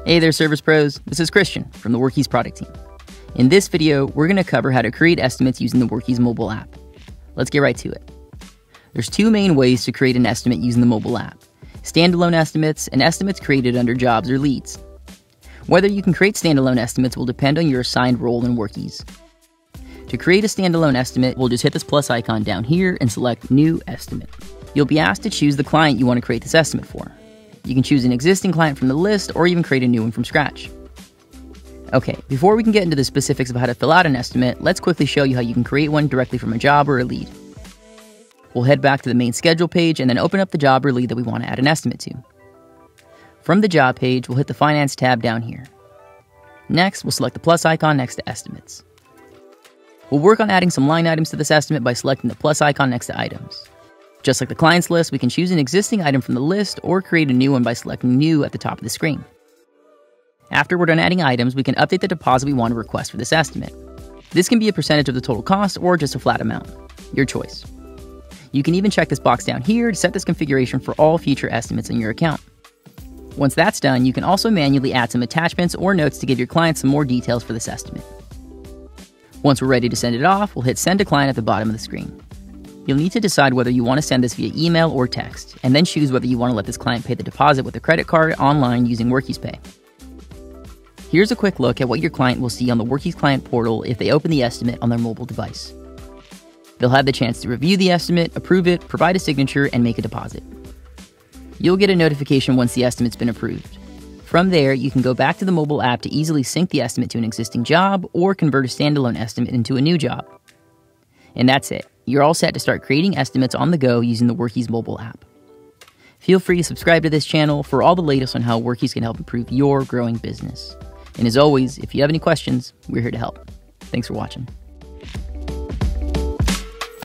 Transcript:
Hey there, Service Pros. This is Christian from the Workiz product team. In this video, we're going to cover how to create estimates using the Workiz mobile app. Let's get right to it. There's two main ways to create an estimate using the mobile app: standalone estimates and estimates created under jobs or leads. Whether you can create standalone estimates will depend on your assigned role in Workiz. To create a standalone estimate, we'll just hit this plus icon down here and select New Estimate. You'll be asked to choose the client you want to create this estimate for. You can choose an existing client from the list or even create a new one from scratch. Okay, before we can get into the specifics of how to fill out an estimate, let's quickly show you how you can create one directly from a job or a lead. We'll head back to the main schedule page and then open up the job or lead that we want to add an estimate to. From the job page, we'll hit the Finance tab down here. Next, we'll select the plus icon next to Estimates. We'll work on adding some line items to this estimate by selecting the plus icon next to Items. Just like the clients list, we can choose an existing item from the list or create a new one by selecting New at the top of the screen. After we're done adding items, we can update the deposit we want to request for this estimate. This can be a percentage of the total cost or just a flat amount. Your choice. You can even check this box down here to set this configuration for all future estimates in your account. Once that's done, you can also manually add some attachments or notes to give your client some more details for this estimate. Once we're ready to send it off, we'll hit Send to Client at the bottom of the screen. You'll need to decide whether you want to send this via email or text, and then choose whether you want to let this client pay the deposit with a credit card online using Workiz Pay. Here's a quick look at what your client will see on the Workiz client portal if they open the estimate on their mobile device. They'll have the chance to review the estimate, approve it, provide a signature, and make a deposit. You'll get a notification once the estimate's been approved. From there, you can go back to the mobile app to easily sync the estimate to an existing job or convert a standalone estimate into a new job. And that's it. You're all set to start creating estimates on the go using the Workiz mobile app. Feel free to subscribe to this channel for all the latest on how Workiz can help improve your growing business. And as always, if you have any questions, we're here to help. Thanks for watching.